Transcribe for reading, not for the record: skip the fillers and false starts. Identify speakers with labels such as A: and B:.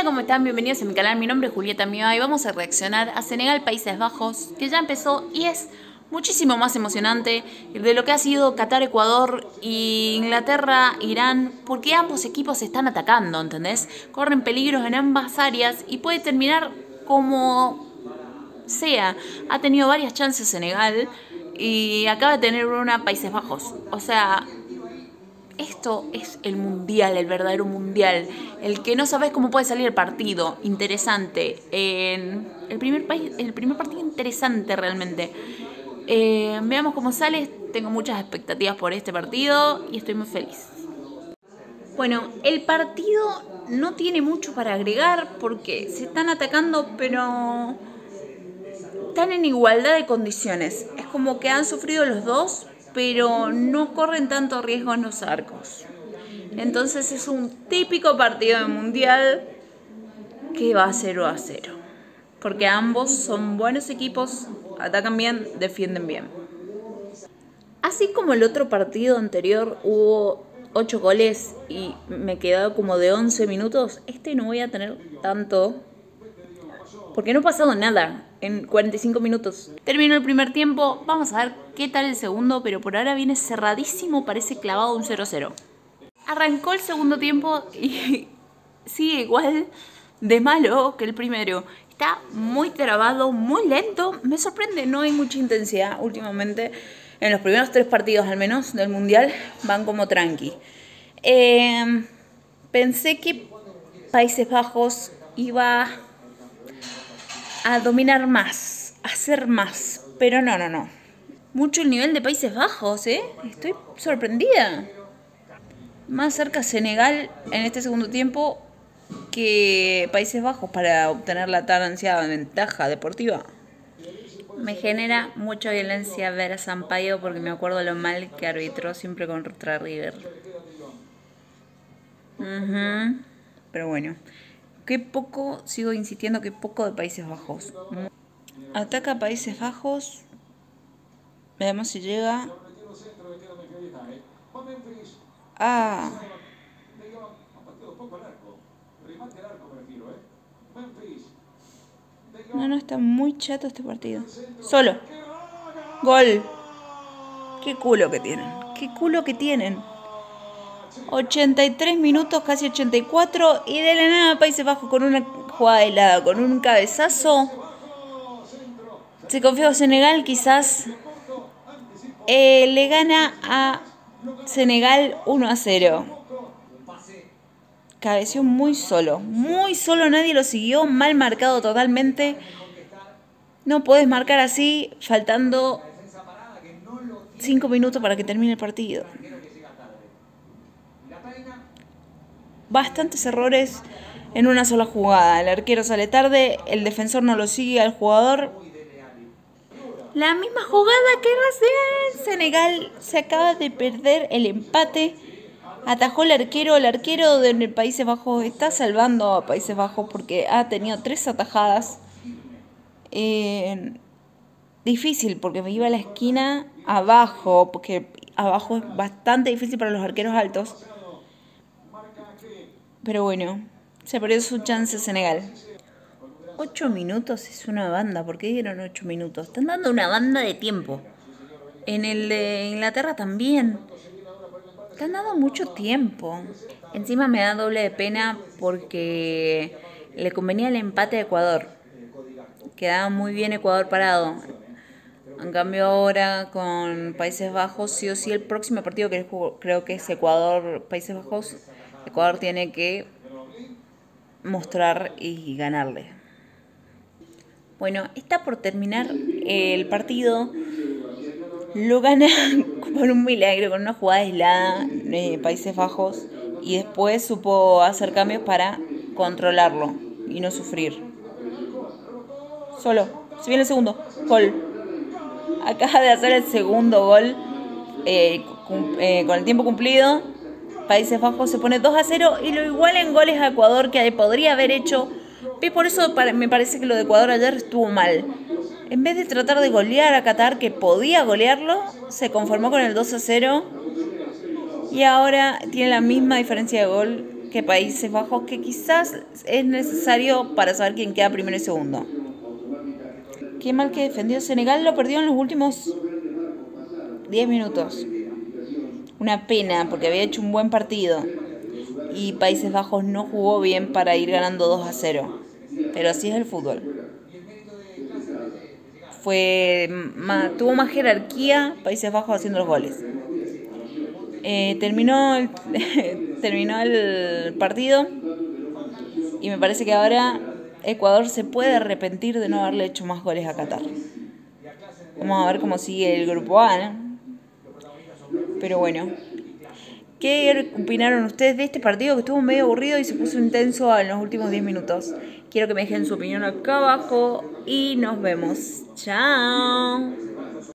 A: Hola, ¿cómo están? Bienvenidos a mi canal, mi nombre es Julieta Mioa y vamos a reaccionar a Senegal, Países Bajos, que ya empezó y es muchísimo más emocionante de lo que ha sido Qatar, Ecuador y Inglaterra, Irán, porque ambos equipos se están atacando, ¿entendés? Corren peligros en ambas áreas y puede terminar como sea. Ha tenido varias chances Senegal y acaba de tener una Países Bajos, o sea... Esto es el mundial, el verdadero mundial. El que no sabes cómo puede salir el partido. Interesante. El primer partido interesante realmente. Veamos cómo sale. Tengo muchas expectativas por este partido y estoy muy feliz. Bueno, el partido no tiene mucho para agregar porque se están atacando, pero están en igualdad de condiciones. Es como que han sufrido los dos, pero no corren tanto riesgo en los arcos. Entonces es un típico partido de mundial que va 0-0. Porque ambos son buenos equipos, atacan bien, defienden bien. Así como el otro partido anterior hubo 8 goles y me quedaba como de 11 minutos, este no voy a tener tanto porque no ha pasado nada en 45 minutos. Terminó el primer tiempo, vamos a ver qué tal el segundo, pero por ahora viene cerradísimo, parece clavado un 0-0. Arrancó el segundo tiempo y sigue igual de malo que el primero. Está muy trabado, muy lento, me sorprende, no hay mucha intensidad últimamente. En los primeros 3 partidos al menos del Mundial van como tranqui. Pensé que Países Bajos iba a dominar más, a hacer más, pero no. Mucho el nivel de Países Bajos, estoy sorprendida. Más cerca Senegal en este segundo tiempo que Países Bajos para obtener la tan ansiada ventaja deportiva. Me genera mucha violencia ver a Sampaio porque me acuerdo lo mal que arbitró siempre contra River. Pero bueno. Qué poco, sigo insistiendo, qué poco de Países Bajos. Ataca Países Bajos. Veamos si llega. No, está muy chato este partido. Solo. Gol. Qué culo que tienen. Qué culo que tienen. 83 minutos, casi 84, y de la nada Países Bajos con una jugada helada, con un cabezazo. Se confió a Senegal, quizás le gana a Senegal 1-0. Cabeció muy solo, nadie lo siguió, mal marcado totalmente. No puedes marcar así, faltando 5 minutos para que termine el partido. Bastantes errores en una sola jugada. El arquero sale tarde, el defensor no lo sigue al jugador. La misma jugada que recién. Senegal se acaba de perder el empate. Atajó el arquero de Países Bajos. Está salvando a Países Bajos porque ha tenido 3 atajadas. Difícil porque me iba a la esquina abajo, porque abajo es bastante difícil para los arqueros altos. Pero bueno, se perdió su chance Senegal. 8 minutos es una banda. ¿Por qué dieron 8 minutos? Están dando una banda de tiempo. En el de Inglaterra también. Están dando mucho tiempo. Encima me da doble de pena porque le convenía el empate a Ecuador. Quedaba muy bien Ecuador parado. En cambio ahora con Países Bajos, sí o sí el próximo partido que creo que es Ecuador-Países Bajos, Ecuador tiene que mostrar y ganarle. Bueno, está por terminar el partido. Lo gana por un milagro, con una jugada aislada de Países Bajos. Y después supo hacer cambios para controlarlo y no sufrir. Solo. Se viene el segundo. Gol. Acaba de hacer el segundo gol con el tiempo cumplido. Países Bajos se pone 2-0 y lo iguala en goles a Ecuador, que podría haber hecho. Y por eso me parece que lo de Ecuador ayer estuvo mal. En vez de tratar de golear a Qatar, que podía golearlo, se conformó con el 2-0. Y ahora tiene la misma diferencia de gol que Países Bajos, que quizás es necesario para saber quién queda primero y segundo. Qué mal que defendió Senegal, lo perdió en los últimos 10 minutos. Una pena, porque había hecho un buen partido. Y Países Bajos no jugó bien para ir ganando 2-0. Pero así es el fútbol. Tuvo más jerarquía Países Bajos haciendo los goles. Terminó el partido y me parece que ahora Ecuador se puede arrepentir de no haberle hecho más goles a Qatar. Vamos a ver cómo sigue el grupo A, ¿no? Pero bueno, ¿qué opinaron ustedes de este partido que estuvo medio aburrido y se puso intenso en los últimos 10 minutos? Quiero que me dejen su opinión acá abajo y nos vemos. Chao.